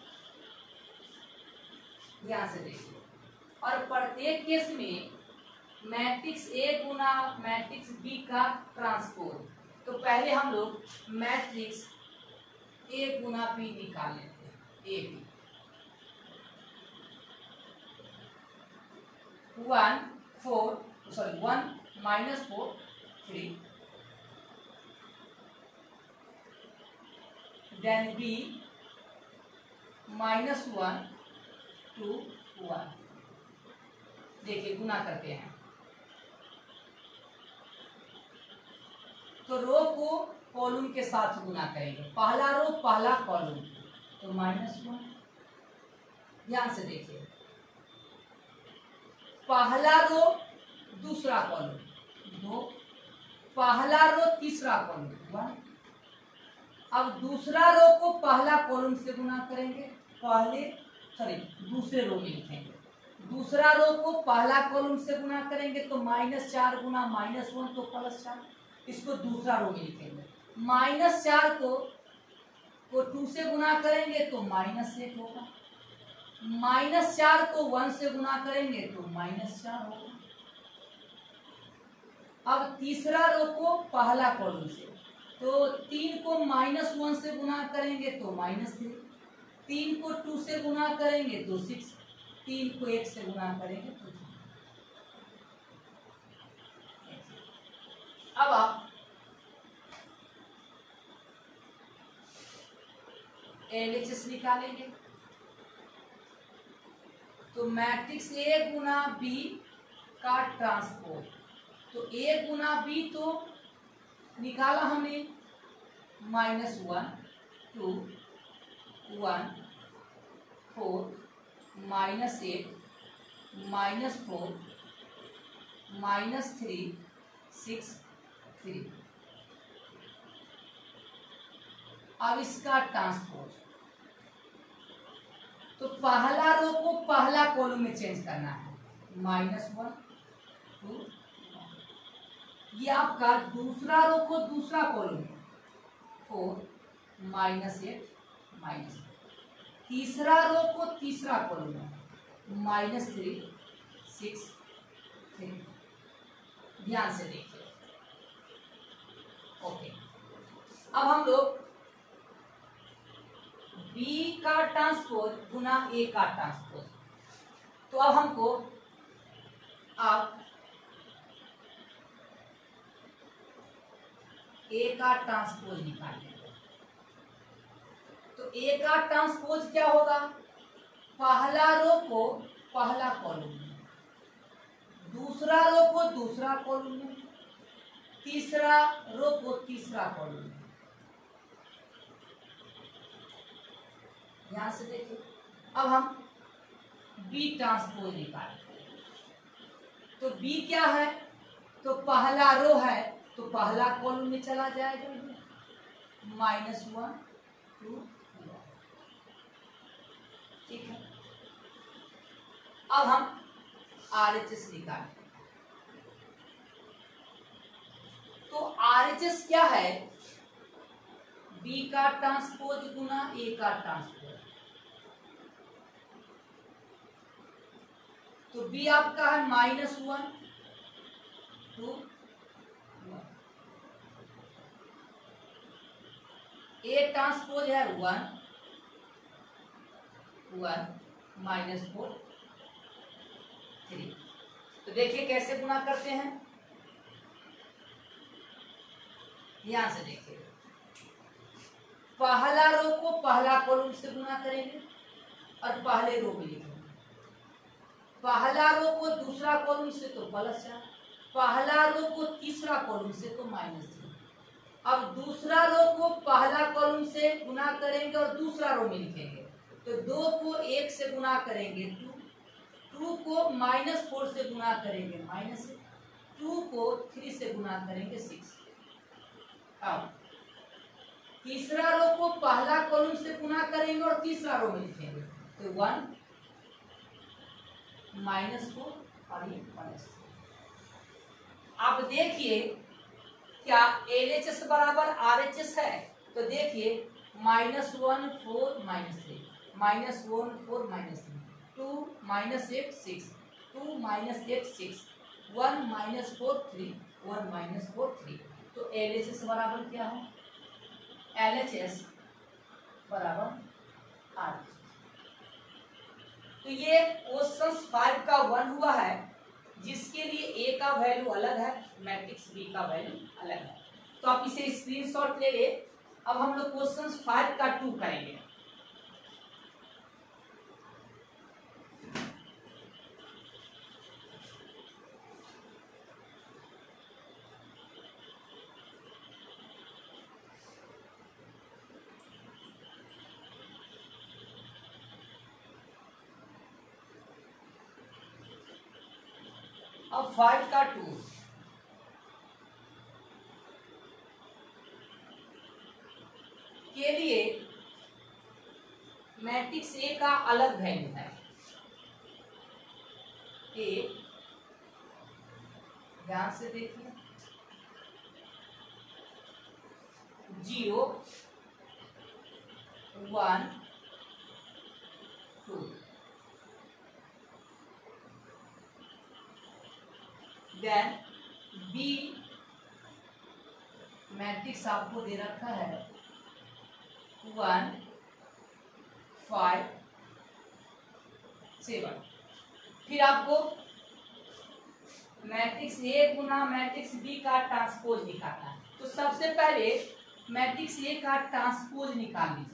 ध्यान से देखिए। और प्रत्येक केस में मैट्रिक्स ए गुना मैट्रिक्स बी का ट्रांसपोज। तो पहले हम लोग मैट्रिक्स ए गुना बी निकाल लेते हैं, A B. One four sorry one minus four three, then B minus one two one. देखिए गुना करते हैं तो रो को कॉलम के साथ गुना करेंगे, पहला रो पहला कॉलम तो माइनस वन। ध्यान से देखिए, पहला रो दूसरा कॉलम दो, पहला रो तीसरा कॉलम वन। अब दूसरा रो को पहला कॉलम से गुना करेंगे, पहले सॉरी दूसरे रो में लिखेंगे, दूसरा रो को पहला कॉलम से गुना करेंगे तो माइनस चार गुना माइनस वन तो प्लस चार, इसको दूसरा रो में लिखेंगे। माइनस चार को को टू से गुना करेंगे तो माइनस एक होगा, माइनस चार को वन से गुना करेंगे तो माइनस चार होगा। अब तीसरा रो को पहला कॉलम से, तो तीन को माइनस वन से गुना करेंगे तो माइनस थ्री, तीन को टू से गुना करेंगे तो सिक्स, तीन को एक से गुना करेंगे तो थ्री। अब आप एल एच एस निकालेंगे तो मैट्रिक्स ए गुना बी का ट्रांसपोज, तो ए गुना बी तो निकाला हमने minus one two one four minus eight minus four minus three six three. अब इसका ट्रांसपोज, तो पहला रो को पहला कॉलम में चेंज करना है, माइनस वन टू, ये आपका दूसरा रो को दूसरा कॉलम में फोर माइनस एट माइनस, तीसरा रो को तीसरा कॉलम में माइनस थ्री सिक्स थ्री। ध्यान से देखिए, ओके। अब हम लोग B का ट्रांसपोज गुना A का ट्रांसपोज, तो अब हमको आप A का ट्रांसपोज निकालेंगे, तो A का ट्रांसपोज क्या होगा, पहला रो को पहला कॉलम में, दूसरा रो को दूसरा कॉलम में, तीसरा रो को तीसरा कॉलम में। ध्यान से देखिए, अब हम B ट्रांसपोज निकालेंगे, तो B क्या है, तो पहला रो है तो पहला कॉलम में चला जाएगा माइनस वन टू वन, ठीक है। अब हम आर एच एस निकालेंगे, तो आर एच एस क्या है, बी का ट्रांसपोज गुना ए का ट्रांसपोज, तो बी आपका है minus one two one, A transpose है one one minus four three. तो देखिए कैसे गुना करते हैं, ध्यान से देखिए, पहला रो को पहला कॉलम से गुना करेंगे और पहले रो में लिखेंगे, पहला रो को दूसरा कॉलम से तो प्लस चार, पहला रो को तीसरा कॉलम से तो माइनस थ्री। अब दूसरा रो को पहला कॉलम से गुना करेंगे और दूसरा रो में लिखेंगे, तो दो को एक से गुना करेंगे टू, टू को माइनस फोर से गुना करेंगे माइनस, टू को थ्री से गुना करेंगे सिक्स। अब तीसरा रो को पहला कॉलम से गुना करेंगे और तीसरा रो में लिखेंगे, तो वन माइनस फोर और ये माइनस फोर। अब देखिए क्या एल एच एस बराबर आर एच एस है, तो देखिए minus one four minus three minus one four minus three, two minus eight six, two minus eight six, one minus four three, one minus four three. तो L H S बराबर क्या है, L H S बराबर R H S. तो ये question five का one हुआ है, जिसके लिए ए का वैल्यू अलग है, मैट्रिक्स बी का वैल्यू अलग है। तो आप इसे स्क्रीनशॉट ले ले। अब हम लोग क्वेश्चन फाइव का टू करेंगे। अब फाइव का टू के लिए मैट्रिक्स ए का अलग वैल्यू है। ए ध्यान से देखिए, zero one two. Then B matrix आपको दे रखा है वन फाइव सेवन। फिर आपको मैट्रिक्स ए गुना मैट्रिक्स बी का ट्रांसपोज निकालना है। तो सबसे पहले मैट्रिक्स ए का ट्रांसपोज निकाल लीजिए।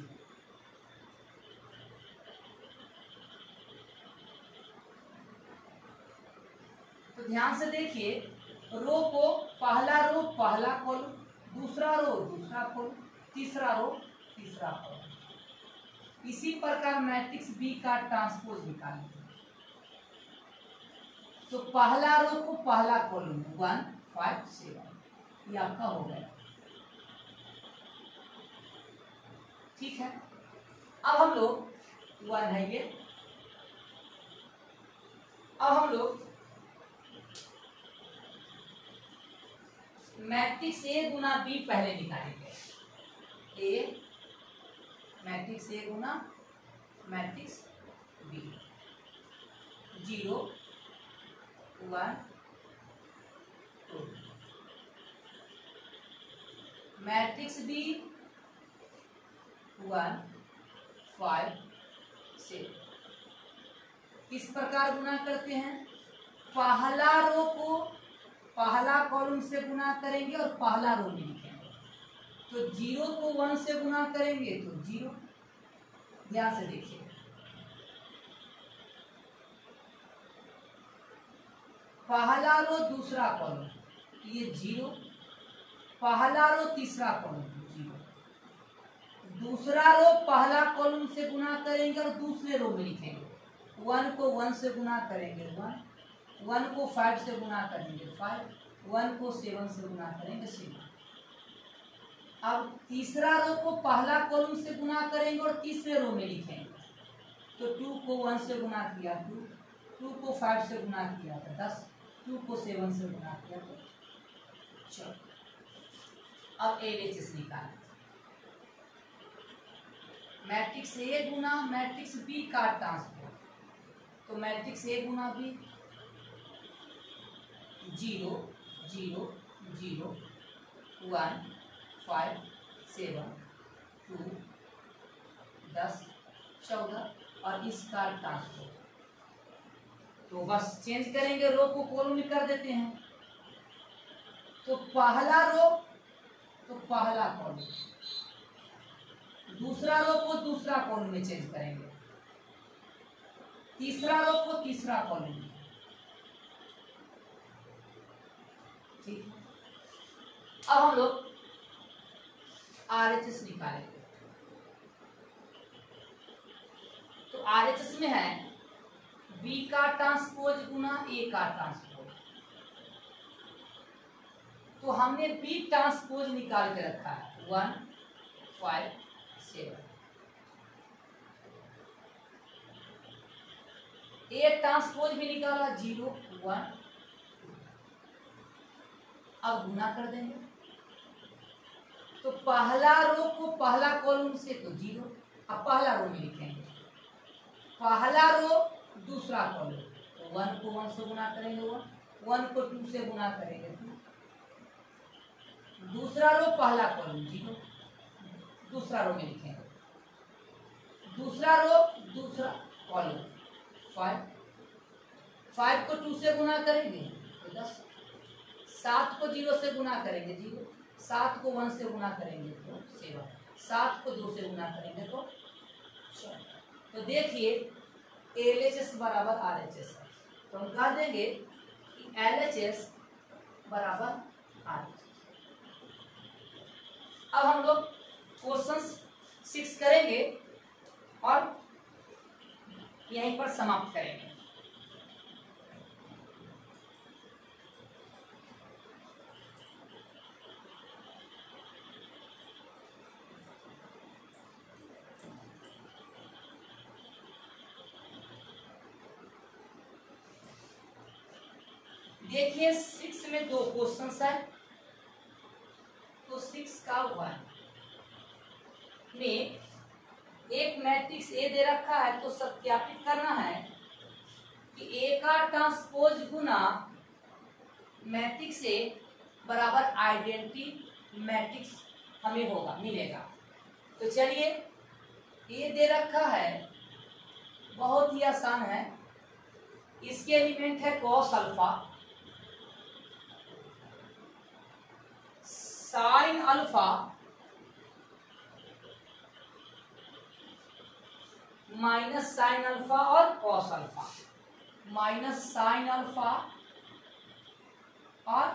तो ध्यान से देखिए, रो को पहला रो पहला कॉलम, दूसरा रो दूसरा कॉलम, तीसरा रो तीसरा कॉलम। इसी प्रकार मैट्रिक्स बी का ट्रांसपोज निकाल लीजिए। तो पहला रो को पहला कॉलम वन फाइव सेवन, ये आपका हो गया। ठीक है, अब हम लोग वन है ये, अब हम लोग मैट्रिक्स ए गुना बी पहले निकालेंगे। ए मैट्रिक्स ए गुना matrix B, zero one two. Matrix B one five seven. किस प्रकार गुना करते हैं? पहला रो को पहला कॉलम से गुना करेंगे और पहला रो में लिखेंगे। तो जीरो को वन से गुना करेंगे तो जीरो। ध्यान से देखिए, पहला रो दूसरा कॉलम, ये जीरो। पहला रो तीसरा कॉलम जीरो। दूसरा रो पहला कॉलम से गुना करेंगे और दूसरे रो में लिखेंगे। वन को वन से गुना करेंगे वन, वन को फाइव से गुना करेंगे फाइव, वन को सेवन से गुना करेंगे सेवन। अब तीसरा रो को पहला कॉलम से गुना करेंगे और तीसरे रो में लिखेंगे। तो टू को वन से गुना किया टू, टू को फाइव से गुना किया था दस, टू को सेवन से गुना किया तो चलो। अब एल एच एस निकालें। मैट्रिक्स ए गुना मैट्रिक्स बी का ट्रांसपोज। तो मैट्रिक्स ए गुना B, zero zero zero one five seven two दस चौदह और इसका ट्रांसपोज। तो बस चेंज करेंगे, रो को कॉलम में कर देते हैं। तो पहला रो तो पहला कॉलम, दूसरा रो को दूसरा कॉलम में चेंज करेंगे, तीसरा रो को तीसरा कॉलम में। ठीक, अब हम लोग आर एच एस निकालेंगे। तो आर एच एस में है बी का ट्रांसपोज गुना ए का ट्रांसपोज। तो हमने बी ट्रांसपोज निकाल के रखा है one five seven. A transpose भी निकाला जीरो वन। अब गुना कर देंगे। तो पहला रो को पहला कॉलम से तो जीरो, अब पहला रो में लिखेंगे। पहला रो दूसरा कॉलम, तो वन को वन से गुना करेंगे वन, वन को टू से गुना करेंगे टू। दूसरा रो पहला कॉलम जीरो, दूसरा रो में लिखेंगे। दूसरा रो दूसरा कॉलम फाइव, फाइव को टू से गुना करेंगे तो दस, सात को जीरो से गुना करेंगे जीरो, सात को वन से गुना करेंगे तो सेवन, सात को दो से गुना करेंगे तो चार। तो देखिए एल एच एस बराबर आर एच एस है, तो हम कह देंगे कि एल एच एस बराबर आर एच एस। अब हम लोग क्वेश्चन सिक्स करेंगे और यहीं पर समाप्त करेंगे। देखिए सिक्स में दो क्वेश्चंस है, तो सिक्स का वन में एक मैट्रिक्स ए दे रखा है, तो सत्यापित करना है कि ए का ट्रांसपोज गुना मैट्रिक्स ए बराबर आइडेंटिटी मैट्रिक्स हमें होगा मिलेगा। तो चलिए ए दे रखा है, बहुत ही आसान है, इसके एलिमेंट है cos alpha, sine alpha, minus sine alpha और cos alpha, minus sine alpha और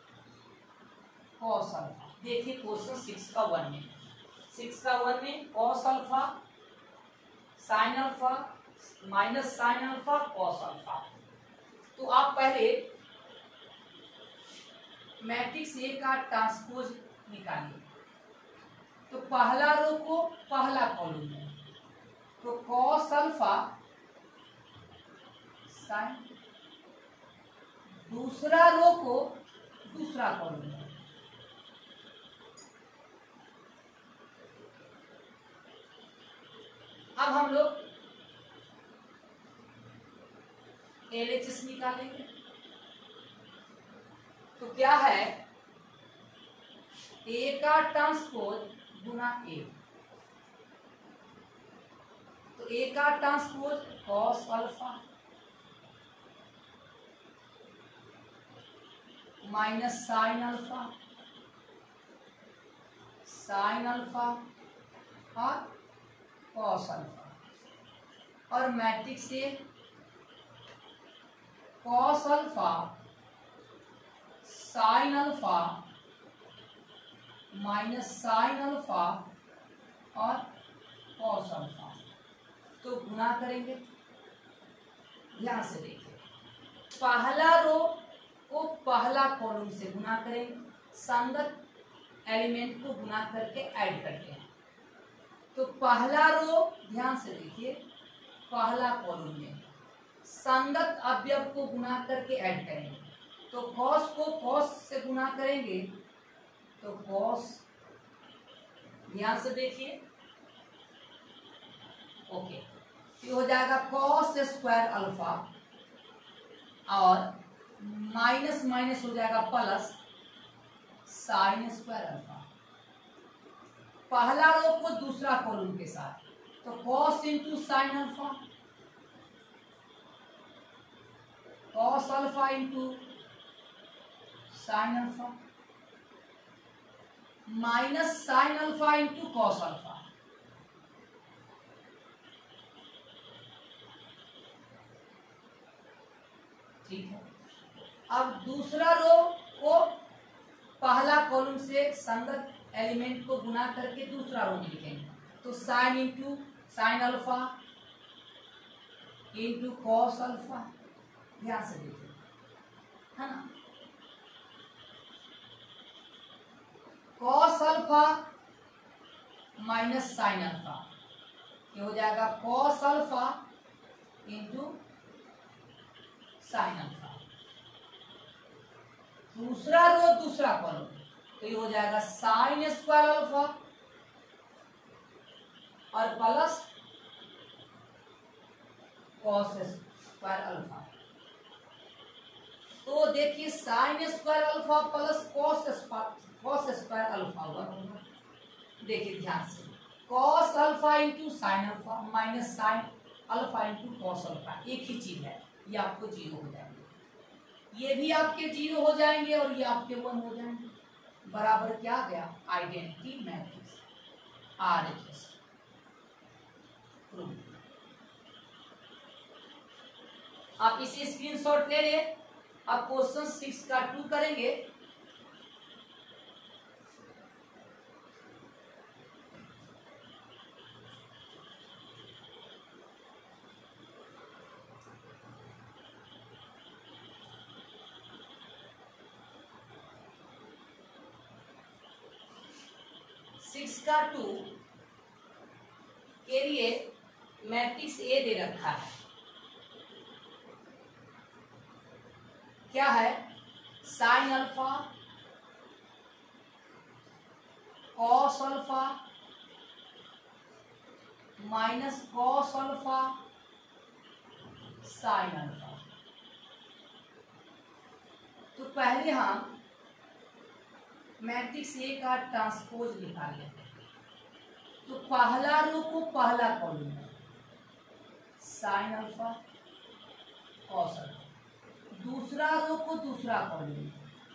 कॉस अल्फा। देखिए क्वेश्चन सिक्स का वन में, सिक्स का वन में cos alpha, sine alpha, minus sine alpha, cos alpha. तो आप पहले मैट्रिक्स ए का ट्रांसपोज निकालिए। तो पहला रो को पहला कॉलम में, तो कॉस अल्फा साइन, दूसरा रो को दूसरा कॉलम में, अब हम लोग एल एच एस निकालेंगे। तो क्या है, ए का ट्रांसपोज गुना ए, तो ए का transpose cos alpha minus sine alpha, sine alpha और कॉस अल्फा, और matrix A cos alpha, sine alpha, minus sine alpha और कॉस अल्फा। तो गुना करेंगे, यहां से देखिए पहला रो को पहला कॉलम से गुना करेंगे, संगत एलिमेंट को गुना करके ऐड करते हैं। तो पहला रो ध्यान से देखिए, पहला कॉलम में संगत अवयव को गुना करके ऐड करेंगे। तो कॉस को कॉस से गुना करेंगे, तो कॉस, ध्यान से देखिए, ओके, ये हो जाएगा कॉस स्क्वायर अल्फा और माइनस माइनस हो जाएगा प्लस साइन स्क्वायर अल्फा। पहला रो को दूसरा कॉलम के साथ, तो cos into sine alpha, cos alpha into sine alpha, minus sine alpha into cos alpha. ठीक है, अब दूसरा रो को पहला कॉलम से संगत एलिमेंट को गुना करके दूसरा रो में लिखेंगे। तो sine into sine alpha into cos alpha, ध्यान से देखिए, है ना। Cos alpha minus sine alpha, ये हो जाएगा cos alpha into sine alpha. दूसरा रो दूसरा कॉलम, तो ये हो जाएगा साइन स्क्वायर अल्फा और प्लस कॉस स्क्वायर अल्फा। तो देखिए sine square alpha plus cos cos square alpha हुआ। देखिए ध्यान से, cos alpha into sine alpha minus sine alpha into cos alpha, एक ही चीज है। ये आपको जीरो हो जाएंगे, ये भी आपके जीरो हो जाएंगे और ये आपके वन हो जाएंगे। बराबर क्या आ गया? Identity matrix RHS. आप इसे स्क्रीनशॉट ले ले। अब क्वेश्चन सिक्स का टू करेंगे। सिक्स का टू के लिए मैट्रिक्स ए दे रखा है। क्या है? Sine alpha, cos alpha, minus cos alpha, sine alpha. तो पहले हम मैट्रिक्स ए का ट्रांसपोज निकाल लेते हैं। तो पहला रो को पहला कॉलम में साइन अल्फा कॉस अल्फा, दूसरा रो को दूसरा कॉलम में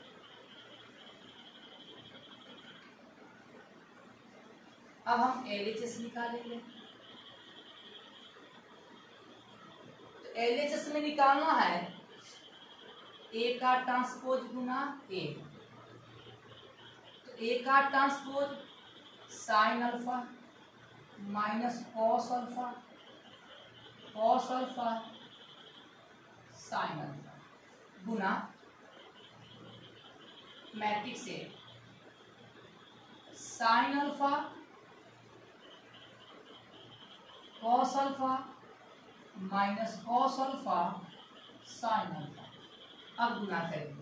अब हम एलएचएस निकालेंगे। तो एलएचएस में निकालना है ए का ट्रांसपोज गुना ए। ए का transpose sine alpha minus cos alpha, cos alpha sine alpha गुना matrix A sine alpha cos alpha minus cos alpha sine alpha. अब गुना करेंगे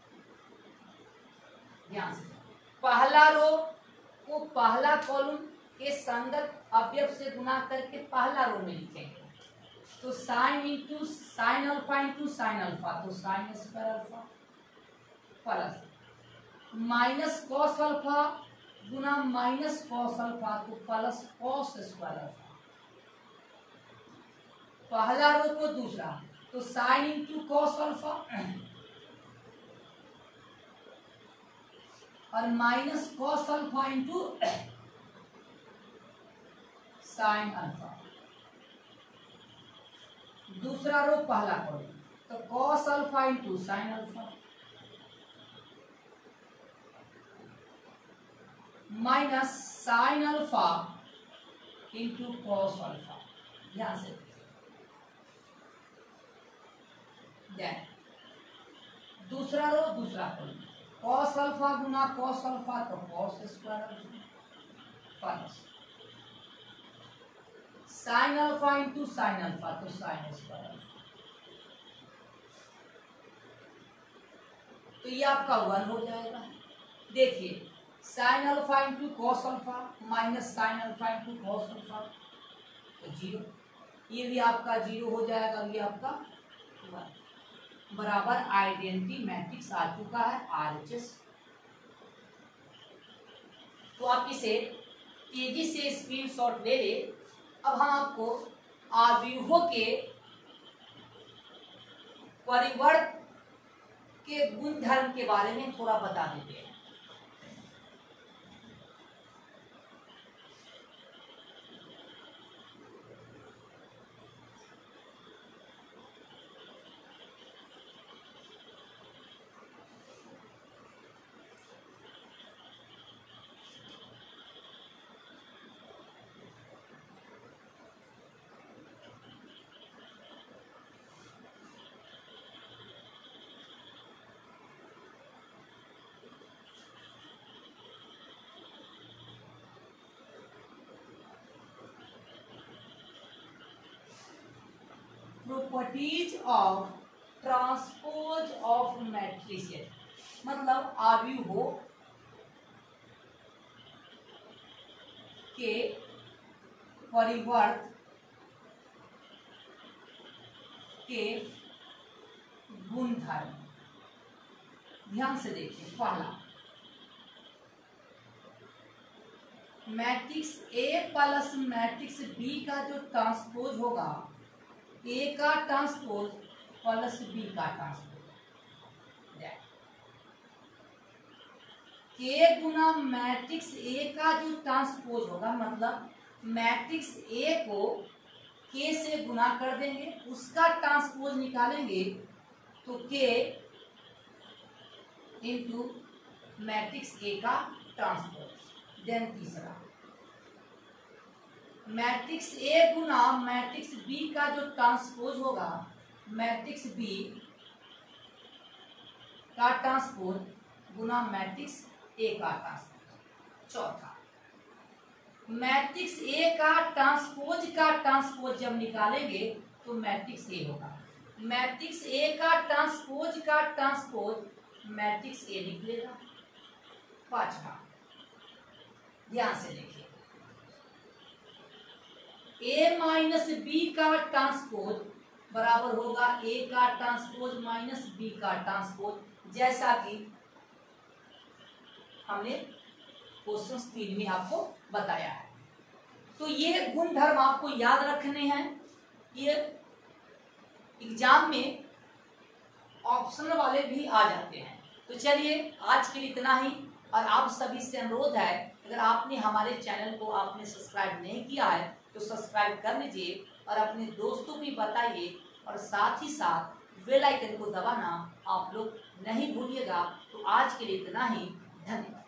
ध्यान से। पहला रो को पहला कॉलम के संगत अवयव से गुना करके पहला रो में लिखेंगे। तो sine into sine alpha into sine alpha, तो sine square alpha plus minus cos alpha गुना माइनस कॉस अल्फा, तो प्लस कॉस स्क्वायर अल्फा। पहला रो को दूसरा, तो साइन इंटू कॉस अल्फा और minus cos alpha into sine alpha. दूसरा row पहला कॉलम, तो cos alpha into sine alpha minus sine alpha into cos alpha. ध्यान से देन दूसरा रो दूसरा कॉलम, कॉस अल्फा गुना कॉस अल्फा, तो cos square alpha plus sine alpha into sine alpha, तो sine square alpha. तो ये आपका वन हो जाएगा। देखिए sine alpha into cos alpha minus sine alpha into cos alpha, तो जीरो। ये भी आपका जीरो हो जाएगा, ये आपका वन। बराबर आइडेंटिटी मैट्रिक्स आ चुका है आरएचएस। तो आप इसे तेजी से स्क्रीनशॉट ले ले। अब हम आपको आव्यूहों के परिवर्त के गुणधर्म के बारे में थोड़ा बता देते हैं। Properties of transpose of matrices, मतलब आव्यूहों के परिवर्त के गुणधर्म। ध्यान से देखिए, पहला matrix A plus matrix B का जो ट्रांसपोज होगा, ए का ट्रांसपोज प्लस बी का ट्रांसपोज। के गुना मैट्रिक्स ए का जो ट्रांसपोज होगा, मतलब मैट्रिक्स ए को के से गुना कर देंगे, उसका ट्रांसपोज निकालेंगे तो के इंटू मैट्रिक्स ए का ट्रांसपोज। देन तीसरा मैट्रिक्स ए गुना मैट्रिक्स बी का जो ट्रांसपोज होगा, मैट्रिक्स बी का ट्रांसपोज गुना मैट्रिक्स ए का ट्रांसपोज। चौथा मैट्रिक्स ए का ट्रांसपोज का ट्रांसपोज जब निकालेंगे तो मैट्रिक्स ए होगा। मैट्रिक्स ए का ट्रांसपोज का ट्रांसपोज मैट्रिक्स ए निकलेगा। पांचवा ध्यान से देखिए, ए माइनस बी का ट्रांसपोज बराबर होगा ए का ट्रांसपोज माइनस बी का ट्रांसपोज, जैसा कि हमने क्वेश्चन तीन में आपको बताया है। तो ये गुण धर्म आपको याद रखने हैं। ये एग्जाम में ऑप्शनल वाले भी आ जाते हैं। तो चलिए आज के लिए इतना ही, और आप सभी से अनुरोध है, अगर आपने हमारे चैनल को आपने सब्सक्राइब नहीं किया है तो सब्सक्राइब कर लीजिए और अपने दोस्तों को भी बताइए, और साथ ही साथ बेल आइकन को दबाना आप लोग नहीं भूलिएगा। तो आज के लिए इतना ही, धन्यवाद।